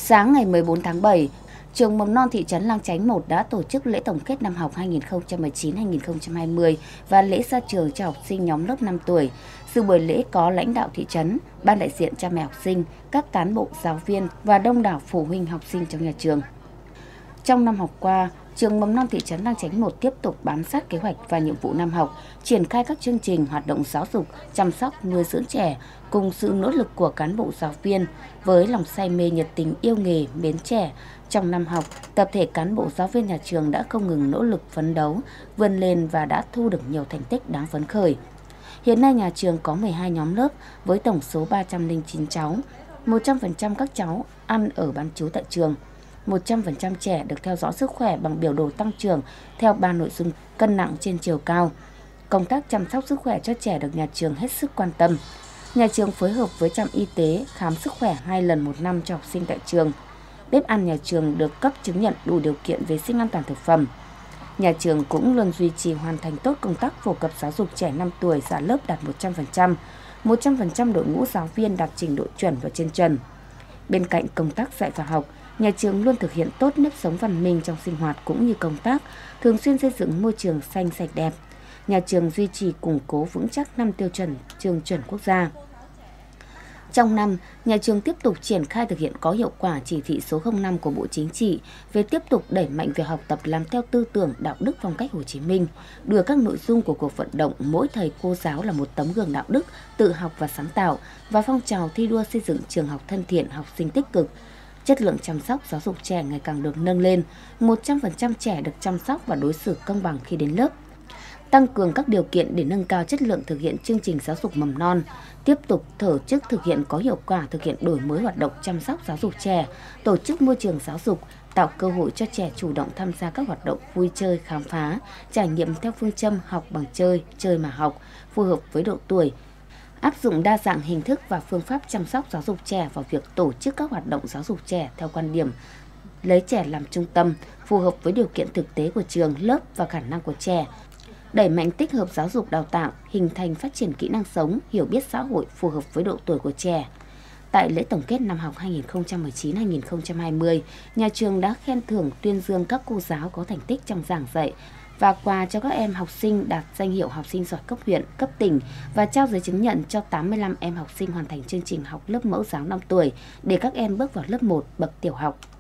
Sáng ngày 14 tháng 7, trường mầm non thị trấn Lang Chánh 1 đã tổ chức lễ tổng kết năm học 2019-2020 và lễ ra trường cho học sinh nhóm lớp 5 tuổi. Dự buổi lễ có lãnh đạo thị trấn, ban đại diện cha mẹ học sinh, các cán bộ, giáo viên và đông đảo phụ huynh học sinh trong nhà trường. Trong năm học qua, trường mầm non thị trấn Lang Chánh 1 tiếp tục bám sát kế hoạch và nhiệm vụ năm học, triển khai các chương trình hoạt động giáo dục, chăm sóc, nuôi dưỡng trẻ cùng sự nỗ lực của cán bộ giáo viên với lòng say mê nhiệt tình yêu nghề, mến trẻ. Trong năm học, tập thể cán bộ giáo viên nhà trường đã không ngừng nỗ lực phấn đấu, vươn lên và đã thu được nhiều thành tích đáng phấn khởi. Hiện nay nhà trường có 12 nhóm lớp với tổng số 309 cháu, 100% các cháu ăn ở bán trú tại trường. 100% trẻ được theo dõi sức khỏe bằng biểu đồ tăng trưởng theo 3 nội dung cân nặng trên chiều cao. Công tác chăm sóc sức khỏe cho trẻ được nhà trường hết sức quan tâm. Nhà trường phối hợp với trạm y tế khám sức khỏe 2 lần một năm cho học sinh tại trường. Bếp ăn nhà trường được cấp chứng nhận đủ điều kiện vệ sinh an toàn thực phẩm. Nhà trường cũng luôn duy trì hoàn thành tốt công tác phổ cập giáo dục trẻ 5 tuổi ra lớp đạt 100%, 100% đội ngũ giáo viên đạt trình độ chuẩn và trên chuẩn. Bên cạnh công tác dạy và học, nhà trường luôn thực hiện tốt nếp sống văn minh trong sinh hoạt cũng như công tác, thường xuyên xây dựng môi trường xanh sạch đẹp. Nhà trường duy trì củng cố vững chắc 5 tiêu chuẩn trường chuẩn quốc gia. Trong năm, nhà trường tiếp tục triển khai thực hiện có hiệu quả chỉ thị số 05 của Bộ Chính trị về tiếp tục đẩy mạnh việc học tập làm theo tư tưởng đạo đức phong cách Hồ Chí Minh, đưa các nội dung của cuộc vận động mỗi thầy cô giáo là một tấm gương đạo đức, tự học và sáng tạo và phong trào thi đua xây dựng trường học thân thiện, học sinh tích cực. Chất lượng chăm sóc giáo dục trẻ ngày càng được nâng lên, 100% trẻ được chăm sóc và đối xử công bằng khi đến lớp. Tăng cường các điều kiện để nâng cao chất lượng thực hiện chương trình giáo dục mầm non, tiếp tục tổ chức thực hiện có hiệu quả thực hiện đổi mới hoạt động chăm sóc giáo dục trẻ, tổ chức môi trường giáo dục, tạo cơ hội cho trẻ chủ động tham gia các hoạt động vui chơi, khám phá, trải nghiệm theo phương châm học bằng chơi, chơi mà học, phù hợp với độ tuổi, áp dụng đa dạng hình thức và phương pháp chăm sóc giáo dục trẻ vào việc tổ chức các hoạt động giáo dục trẻ theo quan điểm lấy trẻ làm trung tâm, phù hợp với điều kiện thực tế của trường, lớp và khả năng của trẻ. Đẩy mạnh tích hợp giáo dục đào tạo, hình thành phát triển kỹ năng sống, hiểu biết xã hội phù hợp với độ tuổi của trẻ. Tại lễ tổng kết năm học 2019-2020, nhà trường đã khen thưởng tuyên dương các cô giáo có thành tích trong giảng dạy và quà cho các em học sinh đạt danh hiệu học sinh giỏi cấp huyện, cấp tỉnh và trao giấy chứng nhận cho 85 em học sinh hoàn thành chương trình học lớp mẫu giáo 5 tuổi để các em bước vào lớp 1 bậc tiểu học.